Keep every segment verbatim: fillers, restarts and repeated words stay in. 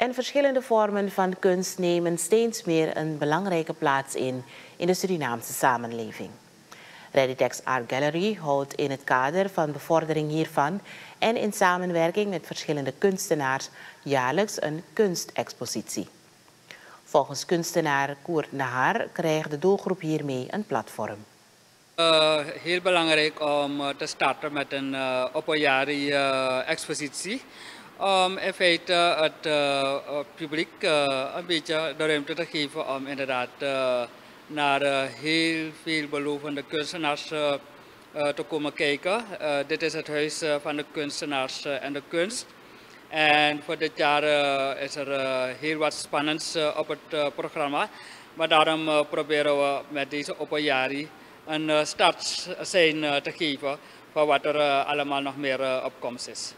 En verschillende vormen van kunst nemen steeds meer een belangrijke plaats in in de Surinaamse samenleving. Reditex Art Gallery houdt in het kader van bevordering hiervan en in samenwerking met verschillende kunstenaars jaarlijks een kunstexpositie. Volgens kunstenaar Koert Nahar krijgt de doelgroep hiermee een platform. Uh, heel belangrijk om uh, te starten met een uh, openjari uh, expositie. Om in feite het uh, publiek uh, een beetje de ruimte te geven om inderdaad uh, naar uh, heel veel belovende kunstenaars uh, uh, te komen kijken. Uh, dit is het huis uh, van de kunstenaars uh, en de kunst. En voor dit jaar uh, is er uh, heel wat spannends uh, op het uh, programma. Maar daarom uh, proberen we met deze openjari een uh, start zijn uh, te geven van wat er uh, allemaal nog meer uh, op komst is.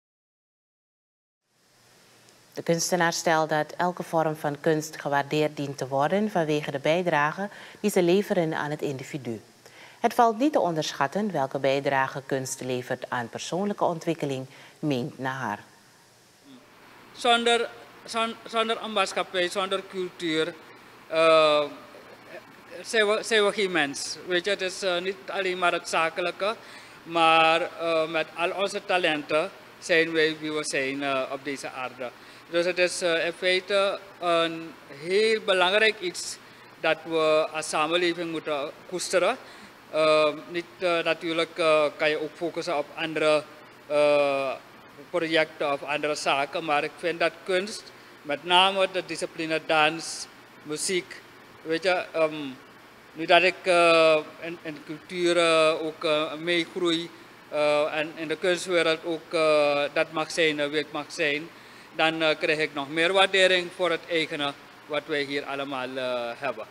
De kunstenaar stelt dat elke vorm van kunst gewaardeerd dient te worden vanwege de bijdrage die ze leveren aan het individu. Het valt niet te onderschatten welke bijdrage kunst levert aan persoonlijke ontwikkeling, meent Nahar. Zonder, zonder, zonder een maatschappij, zonder cultuur, uh, zijn, we, zijn we geen mens. Weet je, het is uh, niet alleen maar het zakelijke, maar uh, met al onze talenten zijn wij wie we zijn uh, op deze aarde. Dus het is uh, in feite een heel belangrijk iets dat we als samenleving moeten koesteren. Uh, niet, uh, natuurlijk uh, kan je ook focussen op andere uh, projecten of andere zaken, maar ik vind dat kunst, met name de discipline dans, muziek, weet je, um, nu dat ik uh, in, in de cultuur uh, ook uh, meegroei uh, en in de kunstwereld ook uh, dat mag zijn, uh, wil mag zijn, dan uh, krijg ik nog meer waardering voor het eigene wat wij hier allemaal uh, hebben.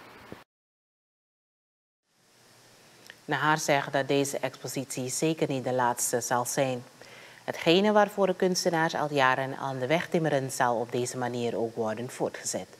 Nahar zegt dat deze expositie zeker niet de laatste zal zijn. Hetgene waarvoor de kunstenaars al jaren aan de weg timmeren zal op deze manier ook worden voortgezet.